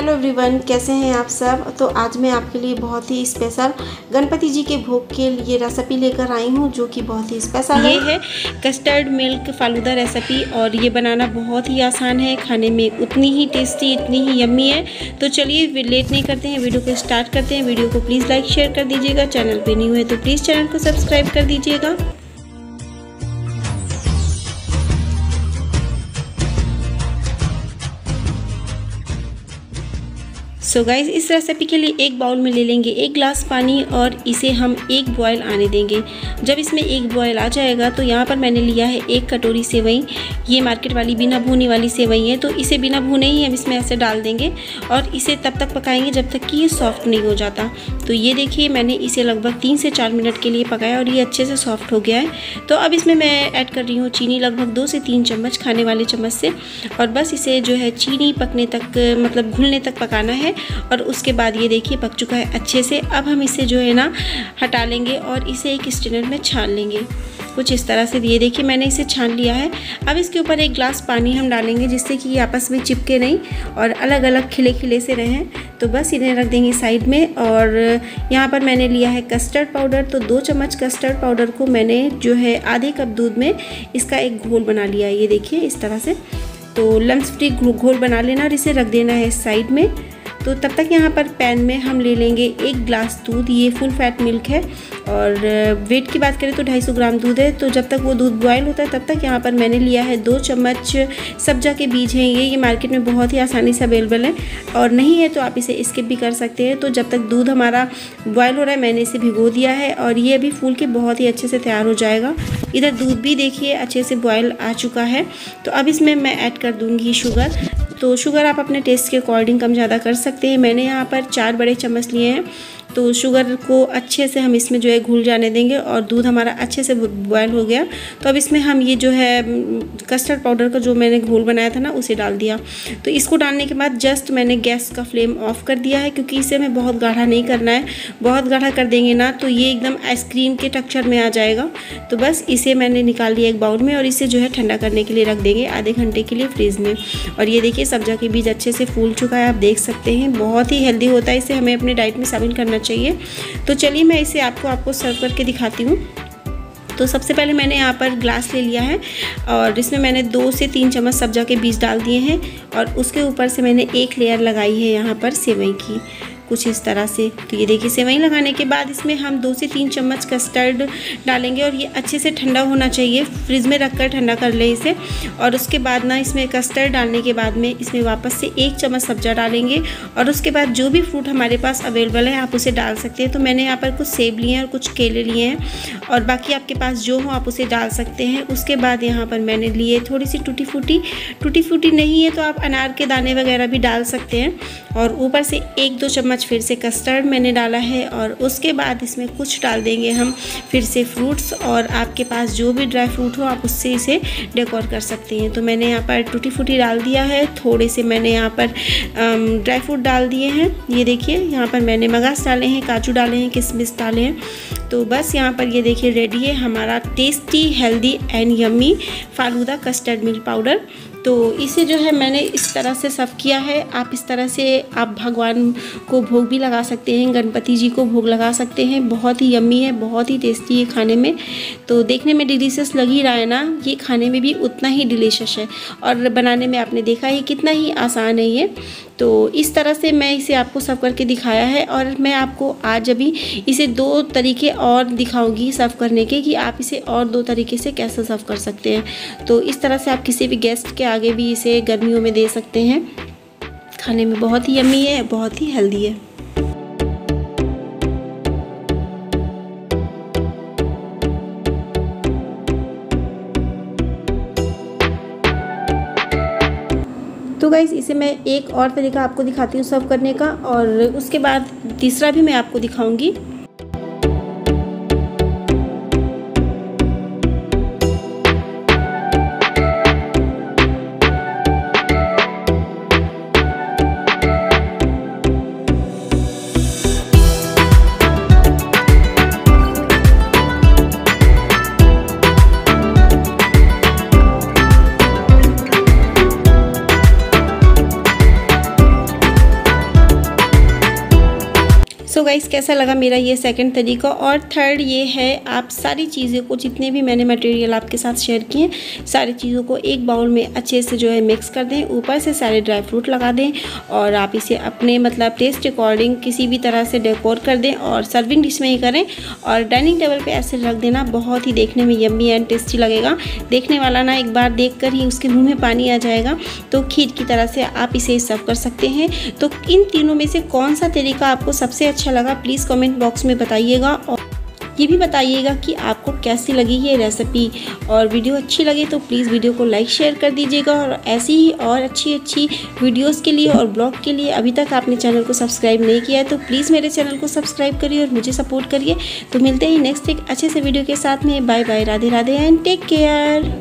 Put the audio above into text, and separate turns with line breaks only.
Hello everyone, कैसे हैं आप सब। तो आज मैं आपके लिए बहुत ही स्पेशल गणपति जी के भोग के लिए रेसिपी लेकर आई हूं, जो कि बहुत ही स्पेशल
ये है कस्टर्ड मिल्क फालूदा रेसिपी। और ये बनाना बहुत ही आसान है, खाने में उतनी ही टेस्टी, इतनी ही यम्मी है। तो चलिए लेट नहीं करते हैं, वीडियो को स्टार्ट करते हैं। वीडियो को प्लीज़ लाइक शेयर कर दीजिएगा। चैनल पे न्यू है तो प्लीज़ चैनल को सब्सक्राइब कर दीजिएगा। सो गाइस, इस रेसिपी के लिए एक बाउल में ले लेंगे 1 गिलास पानी और इसे हम 1 बॉयल आने देंगे। जब इसमें 1 बॉयल आ जाएगा तो यहाँ पर मैंने लिया है 1 कटोरी सेवई। ये मार्केट वाली बिना भुनी वाली सेवई है, तो इसे बिना भुने ही हम इसमें ऐसे डाल देंगे और इसे तब तक पकाएंगे जब तक कि ये सॉफ्ट नहीं हो जाता। तो ये देखिए, मैंने इसे लगभग 3 से 4 मिनट के लिए पकाया और ये अच्छे से सॉफ्ट हो गया है। तो अब इसमें मैं ऐड कर रही हूँ चीनी, लगभग 2 से 3 चम्मच खाने वाले चम्मच से। और बस इसे जो है चीनी पकने तक, मतलब घुलने तक पकाना है। और उसके बाद ये देखिए पक चुका है अच्छे से। अब हम इसे जो है ना हटा लेंगे और इसे एक स्ट्रेनर में छान लेंगे, कुछ इस तरह से। ये देखिए मैंने इसे छान लिया है। अब इसके ऊपर 1 गिलास पानी हम डालेंगे, जिससे कि ये आपस में चिपके नहीं और अलग अलग खिले खिले से रहें। तो बस इन्हें रख देंगे साइड में। और यहाँ पर मैंने लिया है कस्टर्ड पाउडर। तो 2 चम्मच कस्टर्ड पाउडर को मैंने जो है आधे कप दूध में इसका एक घोल बना लिया है। ये देखिए इस तरह से। तो लम्स फ्री घोल बना लेना और इसे रख देना है साइड में। तो तब तक यहाँ पर पैन में हम ले लेंगे 1 गिलास दूध। ये फुल फैट मिल्क है और वेट की बात करें तो 250 ग्राम दूध है। तो जब तक वो दूध बॉयल होता है तब तक यहाँ पर मैंने लिया है 2 चम्मच सब्जा के बीज हैं। ये मार्केट में बहुत ही आसानी से अवेलेबल है, और नहीं है तो आप इसे स्किप भी कर सकते हैं। तो जब तक दूध हमारा बॉयल हो रहा है मैंने इसे भिगो दिया है और ये अभी फूल के बहुत ही अच्छे से तैयार हो जाएगा। इधर दूध भी देखिए अच्छे से बॉयल आ चुका है। तो अब इसमें मैं ऐड कर दूँगी शुगर। तो शुगर आप अपने टेस्ट के अकॉर्डिंग कम ज़्यादा कर सकते हैं। मैंने यहाँ पर 4 बड़े चम्मच लिए हैं। तो शुगर को अच्छे से हम इसमें जो है घुल जाने देंगे और दूध हमारा अच्छे से बॉयल हो गया। तो अब इसमें हम ये जो है कस्टर्ड पाउडर का जो मैंने घोल बनाया था ना, उसे डाल दिया। तो इसको डालने के बाद जस्ट मैंने गैस का फ्लेम ऑफ कर दिया है, क्योंकि इसे हमें बहुत गाढ़ा नहीं करना है। बहुत गाढ़ा कर देंगे ना तो ये एकदम आइसक्रीम के टेक्सचर में आ जाएगा। तो बस इसे मैंने निकाल लिया एक बाउल में और इसे जो है ठंडा करने के लिए रख देंगे आधे घंटे के लिए फ्रीज में। और ये देखिए सब्जा के बीज अच्छे से फूल चुका है, आप देख सकते हैं। बहुत ही हेल्दी होता है, इसे हमें अपने डाइट में शामिल करना चाहिए। तो चलिए मैं इसे आपको सर्व करके दिखाती हूँ। तो सबसे पहले मैंने यहाँ पर ग्लास ले लिया है और इसमें मैंने 2 से 3 चम्मच सब्जा के बीज डाल दिए हैं और उसके ऊपर से मैंने 1 लेयर लगाई है यहाँ पर सेवई की, कुछ इस तरह से। तो ये देखिए सेवई लगाने के बाद इसमें हम 2 से 3 चम्मच कस्टर्ड डालेंगे और ये अच्छे से ठंडा होना चाहिए, फ्रिज में रखकर ठंडा कर लें इसे। और उसके बाद ना इसमें कस्टर्ड डालने के बाद में इसमें वापस से 1 चम्मच सब्जा डालेंगे और उसके बाद जो भी फ्रूट हमारे पास अवेलेबल है आप उसे डाल सकते हैं। तो मैंने यहाँ पर कुछ सेब लिए हैं और कुछ केले लिए हैं, और बाकी आपके पास जो हो आप उसे डाल सकते हैं। उसके बाद यहाँ पर मैंने लिए थोड़ी सी टूटी फूटी नहीं है तो आप अनार के दाने वगैरह भी डाल सकते हैं। और ऊपर से 1-2 चम्मच फिर से कस्टर्ड मैंने डाला है। और उसके बाद इसमें कुछ डाल देंगे हम फिर से फ्रूट्स, और आपके पास जो भी ड्राई फ्रूट हो आप उससे इसे डेकोर कर सकते हैं। तो मैंने यहाँ पर टूटी फूटी डाल दिया है, थोड़े से मैंने यहाँ पर ड्राई फ्रूट डाल दिए हैं। ये देखिए यहाँ पर मैंने मगज डाले हैं, काजू डाले हैं, किशमिश डाले हैं। तो बस यहाँ पर ये देखिए रेडी है हमारा tasty, healthy and yummy falooda custard milk powder. तो इसे जो है मैंने इस तरह से सर्व किया है। आप इस तरह से आप भगवान को भोग भी लगा सकते हैं, गणपति जी को भोग लगा सकते हैं। बहुत ही यम्मी है, बहुत ही टेस्टी है खाने में। तो देखने में डिलीशियस लग ही रहा है ना, ये खाने में भी उतना ही डिलीशियस है और बनाने में आपने देखा ही कितना ही आसान है ये। तो इस तरह से मैं इसे आपको सर्व करके दिखाया है और मैं आपको आज अभी इसे 2 तरीके और दिखाऊंगी सर्व करने के, कि आप इसे और 2 तरीके से कैसे सर्व कर सकते हैं। तो इस तरह से आप किसी भी गेस्ट के आगे भी इसे गर्मियों में दे सकते हैं। खाने में बहुत ही यम्मी है, बहुत ही हेल्दी है। तो गाइस इसे मैं एक और तरीका आपको दिखाती हूँ सर्व करने का, और उसके बाद तीसरा भी मैं आपको दिखाऊंगी। गाइस कैसा लगा मेरा ये सेकंड तरीका। और थर्ड ये है, आप सारी चीज़ों को, जितने भी मैंने मटेरियल आपके साथ शेयर किए, सारी चीज़ों को एक बाउल में अच्छे से जो है मिक्स कर दें, ऊपर से सारे ड्राई फ्रूट लगा दें और आप इसे अपने मतलब टेस्ट अकॉर्डिंग किसी भी तरह से डेकोर कर दें और सर्विंग डिश में ही करें और डाइनिंग टेबल पे ऐसे रख देना। बहुत ही देखने में यम्मी एंड टेस्टी लगेगा। देखने वाला ना एक बार देखकर ही उसके मुंह में पानी आ जाएगा। तो खीर की तरह से आप इसे सर्व कर सकते हैं। तो इन तीनों में से कौन सा तरीका आपको सबसे अच्छा लगा, प्लीज़ कमेंट बॉक्स में बताइएगा और ये भी बताइएगा कि आपको कैसी लगी ये रेसिपी। और वीडियो अच्छी लगे तो प्लीज़ वीडियो को लाइक शेयर कर दीजिएगा। और ऐसी ही और अच्छी वीडियोस के लिए और ब्लॉग के लिए अभी तक आपने चैनल को सब्सक्राइब नहीं किया है तो प्लीज़ मेरे चैनल को सब्सक्राइब करिए और मुझे सपोर्ट करिए। तो मिलते हैं नेक्स्ट एक अच्छे से वीडियो के साथ में। Bye bye, Radhe Radhe and take care.